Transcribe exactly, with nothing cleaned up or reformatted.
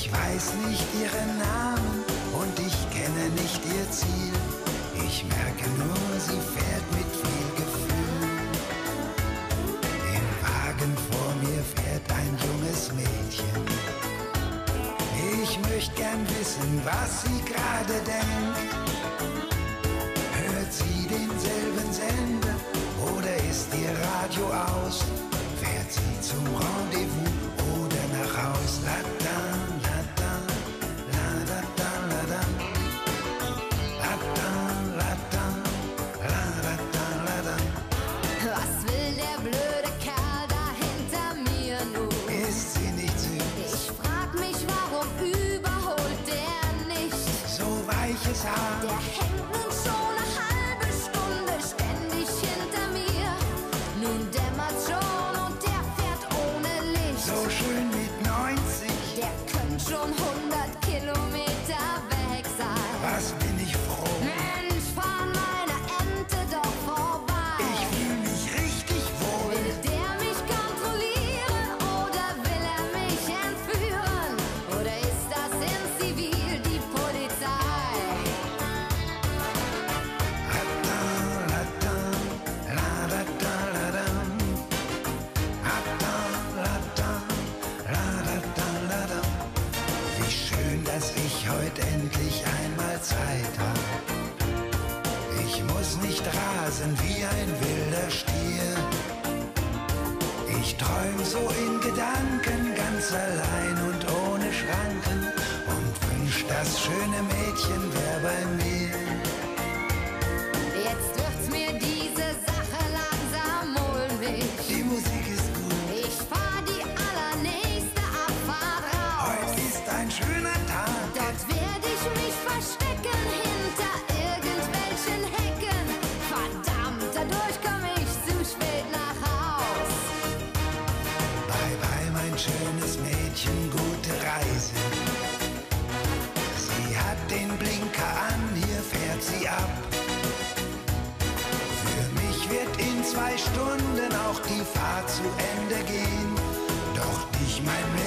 Ich weiß nicht ihren Namen und ich kenne nicht ihr Ziel. Ich merke nur, sie fährt mit viel Gefühl. Im Wagen vor mir fährt ein junges Mädchen. Ich möchte gern wissen, was sie gerade denkt. Hört sie denselben Sender oder ist ihr Radio aus? Fährt sie zum Rendezvous oder nach Haus? La da, la da, la da da, la da. La da, la da, la da da, la da. Was will der blöde Kerl da hinter mir nun? Ist sie nicht süß? Ich frag mich, warum überholt der nicht? So weiches Haar. Der hängt nun schon eine halbe Stunde ständig hinter mir. Nun dämmert schon und der fährt ohne Licht. So schön mit neunzig. Der könnte schon hundert Kilometer weg sein. Was bin ich froh. Mensch, fahr meiner Ente doch vorbei. Ich fühl mich richtig wohl. Will der mich kontrollieren oder will er mich entführen? Oder ist das in Zivil die Polizei? La da, la da, la da da, la da. La da, la da, la da da, la da. Wie schön, dass ich heute endlich einmal Zeit hab. Ich muss nicht rasen wie ein wilder Stier. Ich träum so in Gedanken, ganz allein und ohne Schranken und wünsch, das schöne Mädchen wär bei mir. Jetzt wird's mir diese Sache langsam mulmig. Die Musik ist gut, Ich fahr die allernächste Abfahrt raus. heute ist ein schöner Tag. Dort werd ich mich verstecken hinter irgendwelchen Hecken. Verdammt, dadurch komm ich zu spät nach Haus. Bye bye, mein schönes Mädchen, gute Reise. Sie hat den Blinker an, hier fährt sie ab. Für mich wird in zwei Stunden auch die Fahrt zu Ende gehen. Doch dich, mein